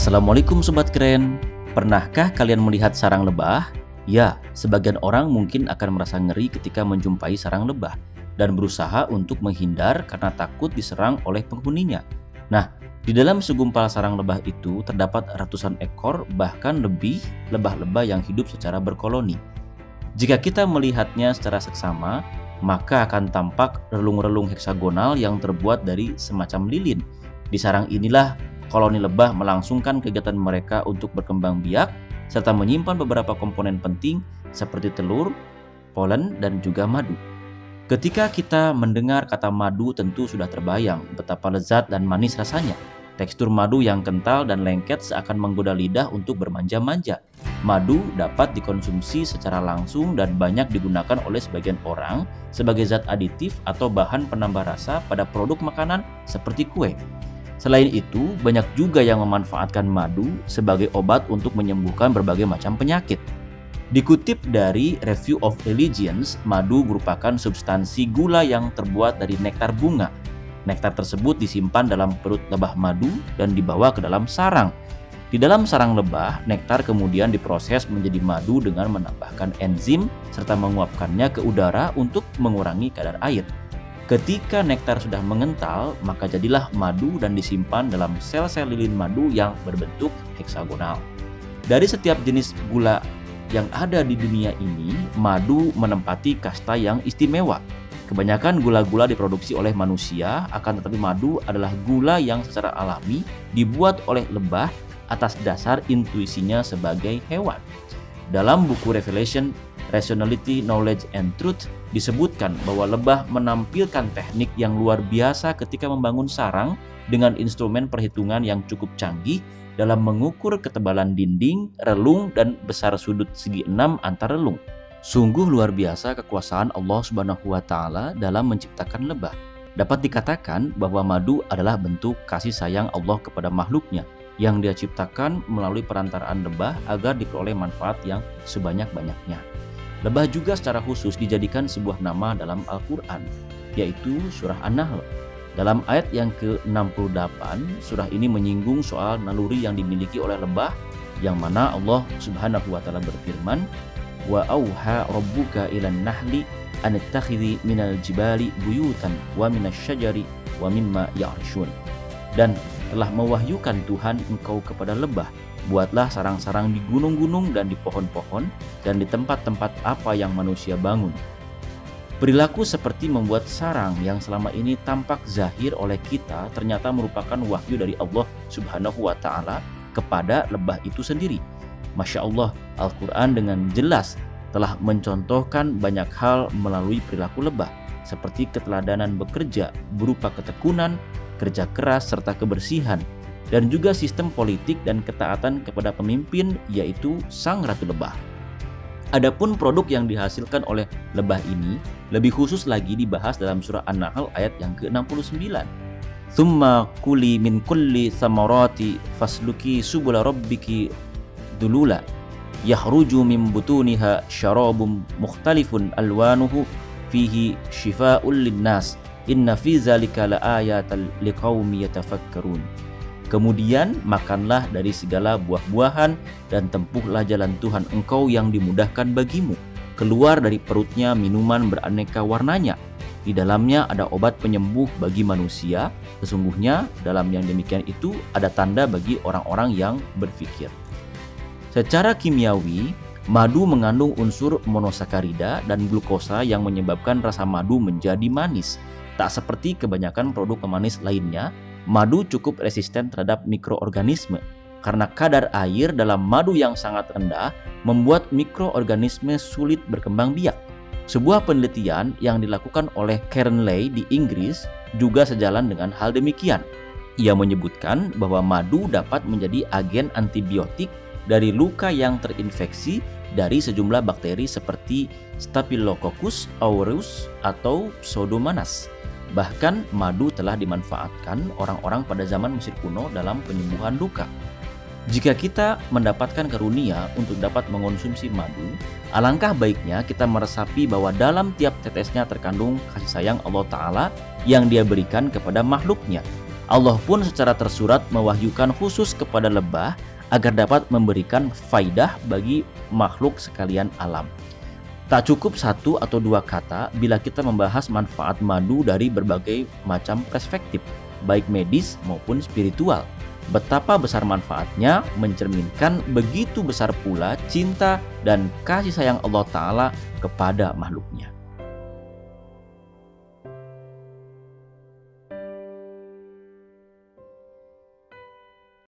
Assalamualaikum Sobat Keren. Pernahkah kalian melihat sarang lebah? Ya, sebagian orang mungkin akan merasa ngeri ketika menjumpai sarang lebah dan berusaha untuk menghindar karena takut diserang oleh penghuninya. Nah, di dalam segumpal sarang lebah itu terdapat ratusan ekor bahkan lebih lebah-lebah yang hidup secara berkoloni. Jika kita melihatnya secara seksama, maka akan tampak relung-relung heksagonal yang terbuat dari semacam lilin. Di sarang inilah koloni lebah melangsungkan kegiatan mereka untuk berkembang biak serta menyimpan beberapa komponen penting seperti telur, polen, dan juga madu. Ketika kita mendengar kata madu, tentu sudah terbayang betapa lezat dan manis rasanya. Tekstur madu yang kental dan lengket seakan menggoda lidah untuk bermanja-manja. Madu dapat dikonsumsi secara langsung dan banyak digunakan oleh sebagian orang sebagai zat aditif atau bahan penambah rasa pada produk makanan seperti kue. Selain itu, banyak juga yang memanfaatkan madu sebagai obat untuk menyembuhkan berbagai macam penyakit. Dikutip dari Review of Religions, madu merupakan substansi gula yang terbuat dari nektar bunga. Nektar tersebut disimpan dalam perut lebah madu dan dibawa ke dalam sarang. Di dalam sarang lebah, nektar kemudian diproses menjadi madu dengan menambahkan enzim serta menguapkannya ke udara untuk mengurangi kadar air. Ketika nektar sudah mengental, maka jadilah madu dan disimpan dalam sel-sel lilin madu yang berbentuk heksagonal. Dari setiap jenis gula yang ada di dunia ini, madu menempati kasta yang istimewa. Kebanyakan gula-gula diproduksi oleh manusia, akan tetapi madu adalah gula yang secara alami dibuat oleh lebah atas dasar intuisinya sebagai hewan. Dalam buku Revelation, Rationality, Knowledge, and Truth disebutkan bahwa lebah menampilkan teknik yang luar biasa ketika membangun sarang dengan instrumen perhitungan yang cukup canggih dalam mengukur ketebalan dinding, relung, dan besar sudut segi 6 antar relung. Sungguh luar biasa kekuasaan Allah Subhanahu wa Ta'ala dalam menciptakan lebah. Dapat dikatakan bahwa madu adalah bentuk kasih sayang Allah kepada makhluknya yang Dia ciptakan melalui perantaraan lebah agar diperoleh manfaat yang sebanyak-banyaknya. Lebah juga secara khusus dijadikan sebuah nama dalam Al-Quran, yaitu surah An-Nahl. Dalam ayat yang ke-68, surah ini menyinggung soal naluri yang dimiliki oleh lebah, yang mana Allah Subhanahu wa Ta'ala berfirman, "Wa auha rabbuka ilan nahli an ittakhidhi minal jibali buyutan wa minasyajari wa mimma ya'rishun." Dan telah mewahyukan Tuhan engkau kepada lebah, buatlah sarang-sarang di gunung-gunung dan di pohon-pohon dan di tempat-tempat apa yang manusia bangun. Perilaku seperti membuat sarang yang selama ini tampak zahir oleh kita ternyata merupakan wahyu dari Allah Subhanahu wa Ta'ala kepada lebah itu sendiri. Masya Allah, Al-Quran dengan jelas telah mencontohkan banyak hal melalui perilaku lebah, seperti keteladanan bekerja berupa ketekunan, kerja keras, serta kebersihan, dan juga sistem politik dan ketaatan kepada pemimpin, yaitu sang ratu lebah. Adapun produk yang dihasilkan oleh lebah ini lebih khusus lagi dibahas dalam surah An-Nahl ayat yang ke-69. "Tsumma kuli min kulli thamarati fasluki subula rabbiki dulula yahruju min butuniha syarabun mukhtalifun alwanuhu fihi shifaa'un linnas inna fi dzalika laayatan liqaumi yatafakkarun." Kemudian makanlah dari segala buah-buahan dan tempuhlah jalan Tuhan engkau yang dimudahkan bagimu. Keluar dari perutnya minuman beraneka warnanya. Di dalamnya ada obat penyembuh bagi manusia. Sesungguhnya dalam yang demikian itu ada tanda bagi orang-orang yang berfikir. Secara kimiawi, madu mengandung unsur monosakarida dan glukosa yang menyebabkan rasa madu menjadi manis. Tak seperti kebanyakan produk pemanis lainnya, madu cukup resisten terhadap mikroorganisme karena kadar air dalam madu yang sangat rendah membuat mikroorganisme sulit berkembang biak. Sebuah penelitian yang dilakukan oleh Karen Lay di Inggris juga sejalan dengan hal demikian. Ia menyebutkan bahwa madu dapat menjadi agen antibiotik dari luka yang terinfeksi dari sejumlah bakteri seperti Staphylococcus aureus atau Pseudomonas. Bahkan madu telah dimanfaatkan orang-orang pada zaman Mesir kuno dalam penyembuhan luka. Jika kita mendapatkan karunia untuk dapat mengonsumsi madu, alangkah baiknya kita meresapi bahwa dalam tiap tetesnya terkandung kasih sayang Allah Ta'ala yang Dia berikan kepada makhluknya. Allah pun secara tersurat mewahyukan khusus kepada lebah agar dapat memberikan faidah bagi makhluk sekalian alam. Tak cukup satu atau dua kata bila kita membahas manfaat madu dari berbagai macam perspektif, baik medis maupun spiritual. Betapa besar manfaatnya mencerminkan begitu besar pula cinta dan kasih sayang Allah Ta'ala kepada makhluknya.